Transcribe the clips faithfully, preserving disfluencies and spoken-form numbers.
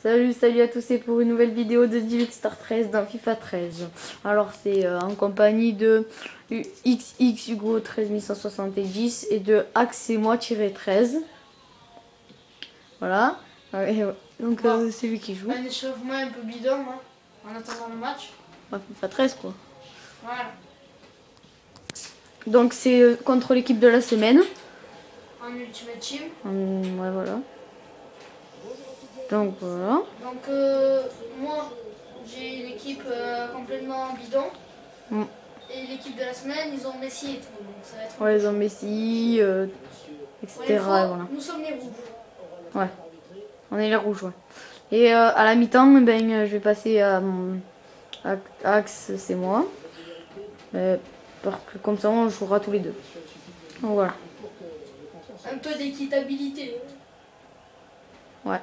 Salut, salut à tous et pour une nouvelle vidéo de Divix Star treize dans FIFA treize. Alors c'est euh, en compagnie de X X Hugo treize mille cent soixante-dix et de Axe et moi treize. Voilà. Et, euh, donc Bon, euh, c'est lui qui joue. Un échauffement un peu bidon hein, en attendant le match. Ouais, FIFA treize quoi. Voilà. Donc c'est euh, contre l'équipe de la semaine. En Ultimate Team. Hum, ouais voilà. Donc voilà. Donc euh, moi j'ai une équipe euh, complètement bidon. Mm. Et l'équipe de la semaine ils ont Messi et tout. Donc ça va être Ouais ils ont Messi, euh, et cetera. Fois, Voilà. nous sommes les rouges. Ouais. On est les rouges, ouais. Et euh, à la mi-temps, ben, je vais passer à mon à Axe, c'est moi. Mais, parce que comme ça, on jouera tous les deux. Donc voilà. Un peu d'équitabilité. Ouais.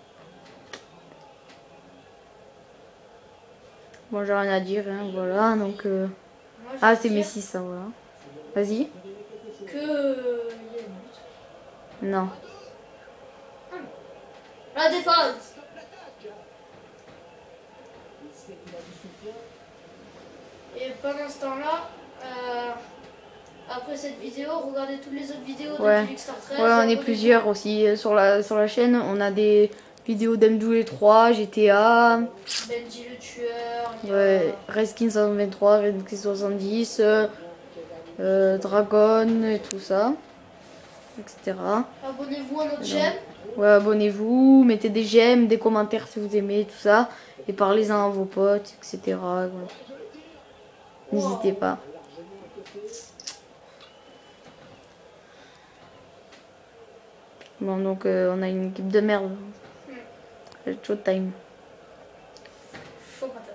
Bon, j'ai rien à dire, hein, voilà. Donc, euh... Moi, je ah, veux c'est dire Messi, ça, voilà. Vas-y. Que euh, il y a une but. Non. La défense. Et pendant ce temps-là, euh, après cette vidéo, regardez toutes les autres vidéos Ouais. de Divix Star treize. Ouais, on est plusieurs aussi euh, sur la, sur la chaîne. On a des vidéos d'M douze et trois, G T A. Benji le tueur. il y a- Ouais, Reskin cent vingt-trois, Reskin soixante-dix, euh, euh, Dragon et tout ça, et cetera. Abonnez-vous à notre chaîne. Ouais, abonnez-vous, mettez des j'aime, des commentaires si vous aimez, tout ça. Et parlez-en à vos potes, et cetera. Voilà. N'hésitez pas. Bon, donc euh, on a une équipe de merde. C'est showtime. Chaud patate.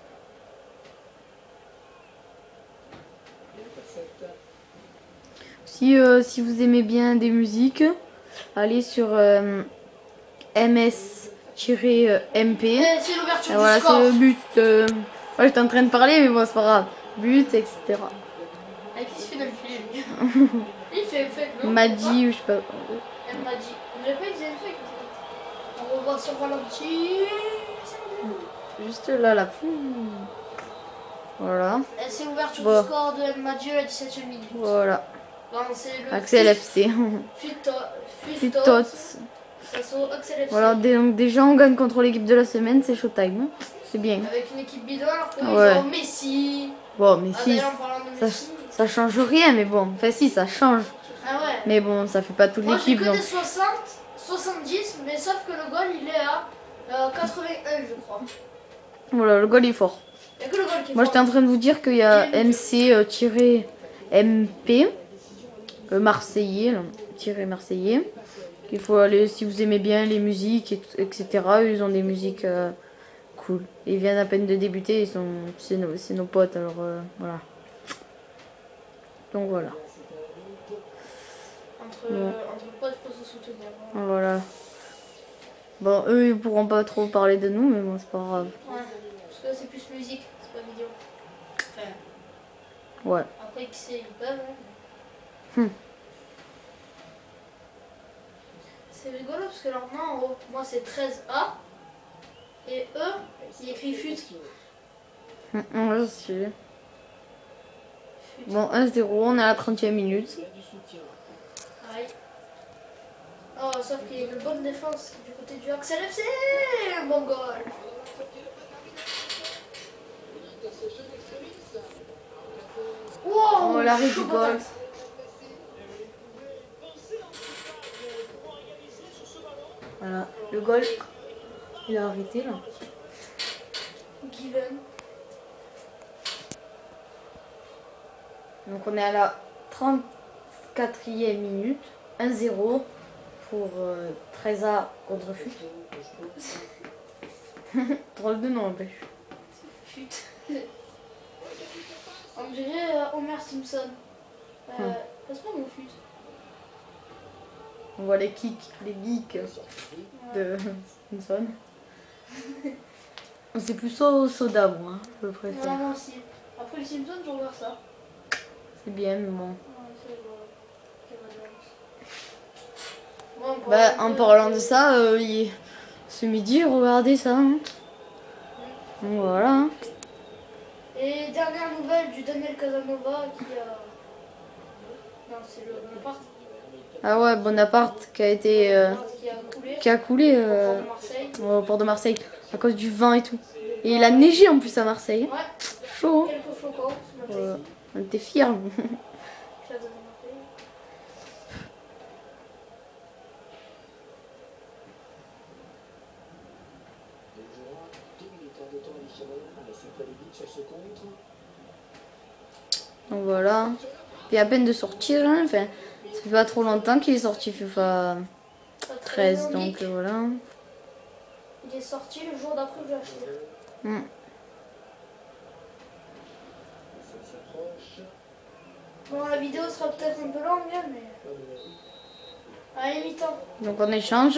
Si, euh, si vous aimez bien des musiques, allez sur euh, M S M P. Eh, c'est l'ouverture Et du voilà, score. c'est le but. Euh... Ouais, j'étais en train de parler, mais bon, c'est pas grave. But, et cetera. Avec qui se fait dans le filet, lui. Il fait fait, non? Madi, ou je sais pas. Elle m'a dit. On dirait pas qu'ils aient fait. On revoit sur ralenti. Juste là, là. Voilà. Et c'est l'ouverture Bon. du score de El Madio à la dix-septième minute. Voilà. Non, c'est le Axel F C. Futot. Futot. Sasso, Axel F C. Voilà, dé- donc déjà on gagne contre l'équipe de la semaine, c'est showtime. C'est bien. Avec une équipe bidon, alors qu'ils Ouais. ont Messi. Bon, mais Ah, si, d'ailleurs, en parlant de ça, Messi. ça change rien, mais bon. Enfin, si, ça change. Ah ouais. Mais bon, ça fait pas toute Moi j'ai l'équipe. que Donc. des soixante, soixante-dix, mais sauf que le goal il est à euh, quatre-vingt-un, je crois. Voilà, le goal est fort. Il n'y a que le goal qui est Moi, fort. j'étais en train de vous dire qu'il y a M C-M P, euh, Marseillais, là, tiré Marseillais. Il faut aller, si vous aimez bien les musiques, et, et cetera. Eux, ils ont des musiques euh, cool. Ils viennent à peine de débuter, ils sont, c'est nos, c'est nos potes, alors euh, voilà. Donc voilà. Entre, Bon. entre potes, il faut se soutenir. Hein. Voilà. Bon, eux, ils pourront pas trop parler de nous, mais bon, c'est pas grave. Ouais, parce que là c'est plus musique, c'est pas vidéo. Enfin, Ouais. après qui sait, ils peuvent. Hein. Hum. C'est rigolo parce que leur nom en haut, moi c'est treize A. Et eux, il écrit fut. Hum, hum, ouais, c'est stylé. Bon, un zéro, on est à la trentième minute. Aïe. Oh, sauf qu'il y a une bonne défense du côté du Axel F C. Un bon goal. Wow, Oh, l'arrêt du chaud goal. patate. Voilà, le goal, il a arrêté là. Given. Donc on est à la trente-quatrième minute, un zéro pour euh, treize A contre Fut. Drôle de nom en plus. Fut. On dirait euh, Homer Simpson. Euh, Hmm. Passe pas mon fut. On voit les kicks, les geeks de Simpson. C'est plus au soda moi, je préfère. Ouais, moi aussi. Après les Simpsons, je regarde ça. C'est bien mais bon. Ouais, c'est bon. Bon, Bah, en parlant de ça, euh, il- ce midi, regardez ça. Hein. Donc voilà. Hein. Et dernière nouvelle du Daniel Casanova qui a... Non, c'est le Bonaparte. Ah ouais, Bonaparte qui a été... Euh, qui a coulé, qui a coulé euh, au, port de Marseille. au port de Marseille à cause du vent et tout. Et il a neigé en plus à Marseille. Ouais. Chaud. Quelques flocons. Euh, on était fiers. Donc voilà. Puis à peine de sortir, hein. Enfin, ça fait pas trop longtemps qu'il est sorti FIFA treize, donc euh, voilà. Il est sorti le jour d'après que j'ai acheté. Mm. Bon, la vidéo sera peut-être un peu longue, mais... Allez, mi-temps. Donc on échange.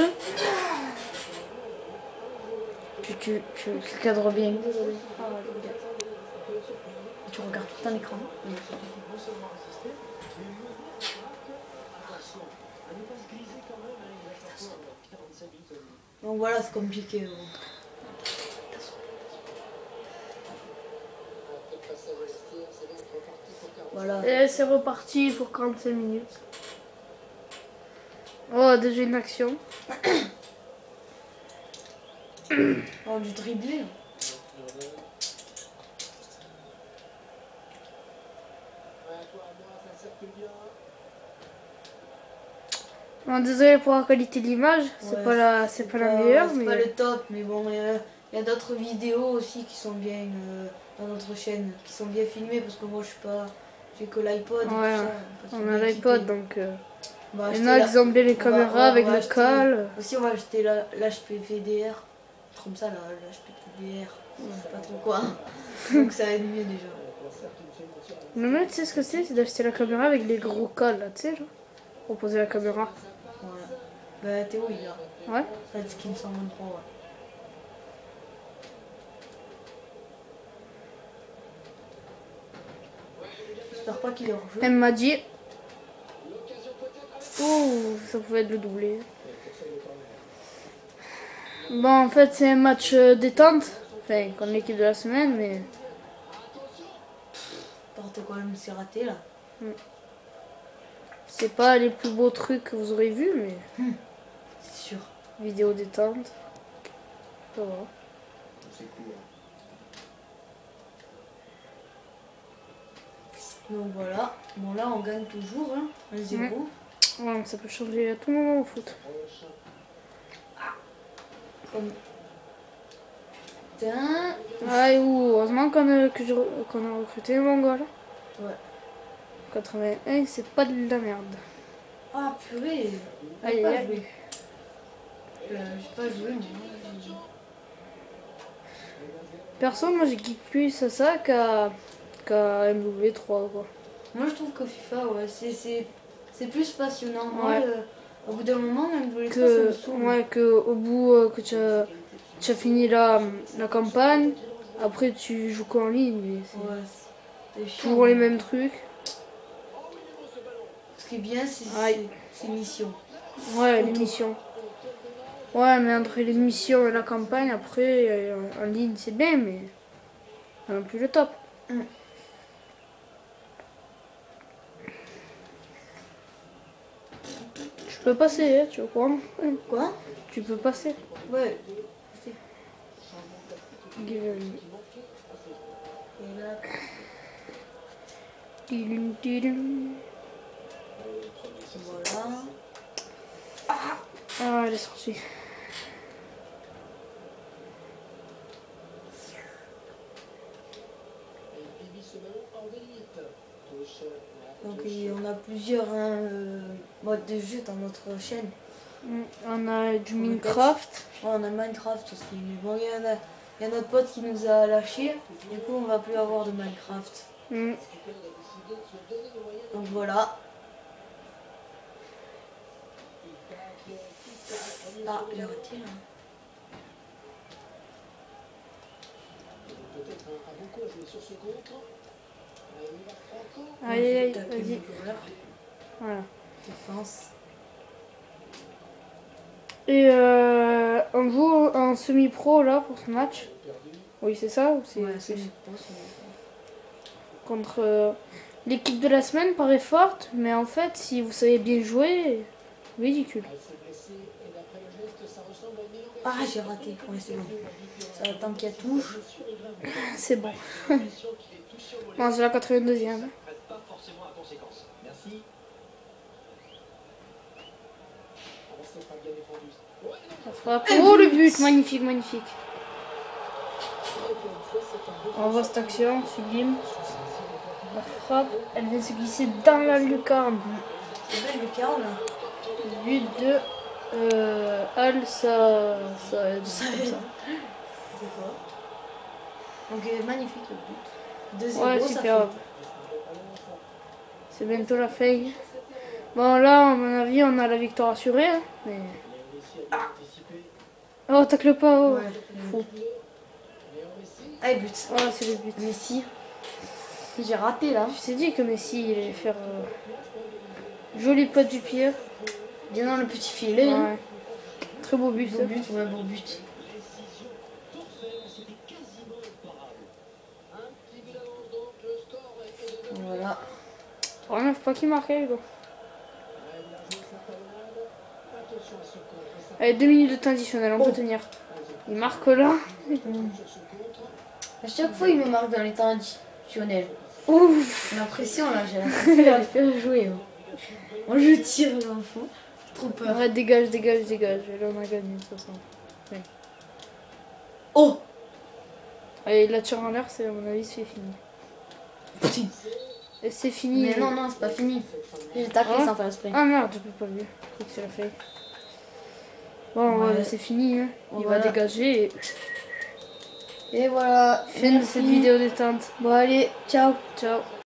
Tu, tu, tu, tu cadres bien. Tu regardes tout un écran. Donc voilà, c'est compliqué. Voilà. Et c'est reparti pour quarante-cinq minutes. Oh, déjà une action. Oh, du dribblé. Bon, désolé pour la qualité de l'image, c'est Ouais, pas la, c'est pas, pas la pas, meilleure, c'est mais pas le top, mais bon, il y a, a d'autres vidéos aussi qui sont bien euh, dans notre chaîne, qui sont bien filmées parce que moi je suis pas, j'ai que l'iPod. Ouais, et tout ça, on a l'iPod donc. Euh... Il y en a qui ont bien les caméras va, avec le acheter, cal. Aussi, on va acheter l'H P V D R, comme ça, l'H P V D R, je sais pas trop quoi. Donc ça aide mieux déjà. Le mieux, tu sais ce que c'est, c'est d'acheter la caméra avec les gros cals là, tu sais, genre. Pour poser la caméra. Voilà. Bah, Théo, il a. Ouais. Redskin cent vingt-trois, ouais. J'espère pas qu'il est hors jeu. Elle m'a dit. Ouh, ça pouvait être le doublé. Bon, en fait, c'est un match euh, détente. Enfin, comme l'équipe de la semaine, mais. N'importe quoi, même c'est raté là. Mm. C'est pas les plus beaux trucs que vous aurez vus, mais. Mm. C'est sûr. Vidéo détente. Ça va. C'est cool. Donc voilà. Bon, là, on gagne toujours, hein. un zéro. Mm. Ouais, ça peut changer à tout moment au foot. Comme... Putain. Ouais, ou heureusement qu'on a, que je, qu'on a recruté un Mongol. Ouais. quatre-vingt-un, c'est pas de la merde. Ah purée. Aïe, J'ai pas aïe. joué. Euh, j'ai pas joué, moi. Perso, moi j'ai geek plus à ça qu'à qu'à M W trois, quoi. Moi je trouve que FIFA, ouais, c'est plus passionnant. Moi, Ouais. le, au bout d'un moment, M W trois, Que, ça me saoule. ouais, que au bout euh, que tu as, tu as fini la, la campagne, après tu joues qu'en ligne, mais c'est Ouais, c'est chiant. toujours les mêmes trucs. Ce qui est bien, c'est Aïe. c'est mission. Ouais, Auto. les missions. Ouais, mais entre les missions et la campagne, après, euh, en ligne c'est bien, mais pas non plus le top. Mm. Tu peux passer, hein, tu vois quoi? Quoi? Tu peux passer. Ouais. Give me- Et là, Tidum, tidum. voilà. Ah, elle est sortie. Donc et on a plusieurs hein, euh, modes de jeu dans notre chaîne. Mm, On a du Minecraft. Ouais, on a Minecraft aussi. Mais bon, il y, en a- il y a notre pote qui nous a lâché. Du coup, on va plus avoir de Minecraft. Mm. Donc voilà. Ah, j'ai arrêté là. Peut-être un, un bon coup à jouer sur ce compte. Aïe, aïe, aïe, Taper vas-y. mon joueur. Voilà. Défense. Et euh, on joue en semi-pro là pour ce match. Oui, c'est ça ou c'est Ouais, c'est plus bon, c'est contre euh, l'équipe de la semaine paraît forte, mais en fait, si vous savez bien jouer, ridicule. bon. Ah, j'ai raté. Ouais, c'est bon. Ça attend qu'elle touche. C'est bon. Bon, c'est la quatre-vingt-deuxième. Pas forcément à conséquence. Merci. Oh, c'est pas bien défendu. Ouais, non, La frappe. Oh le but, magnifique, magnifique. On voit cette action, sublime. La frappe, elle vient se glisser dans la lucarne. C'est belle le carreau là. But de euh, Al, ça, ça aide. Ça comme aide. ça. C'est quoi? Donc euh, magnifique le but. deux zéro, Ouais, ça super. fait. C'est bientôt la feuille. Bon, là, à mon avis, on a la victoire assurée. Hein, mais... Oh, tacle pas. Oh. Ouais. Fou. Ah, et but. Oh, c'est le but. Messi. J'ai raté là. Je t'ai dit que Messi, il allait faire euh, joli pas du pied. Bien dans le petit filet. hein. Ouais. Très beau but. Beau ça. but, ouais, beau but. Voilà. Vraiment, faut pas qu'il marque, les gars. Allez, deux minutes de temps additionnel, on peut Oh. tenir. Il marque là. À chaque fois, il me marque dans les temps additionnels. Ouf. J'ai l'impression là, j'ai l'impression qu'il arrive plus à jouer. hein. Moi, je tire l'enfant. Trop peur. Ouais, dégage, dégage, dégage. Et là, on a gagné, de toute façon. Oh! Allez, la tire en l'air, c'est à mon avis, c'est fini. Et c'est fini. Mais non, non, c'est pas fini. J'ai taclé Ah. sans faire exprès. Ah merde, je peux pas le dire. Je crois que c'est la feuille. Bon, Ouais. ouais, c'est fini. Hein. Il Voilà. va dégager. Et... Et voilà. Fin de cette vidéo détente. Bon, allez, ciao. Ciao.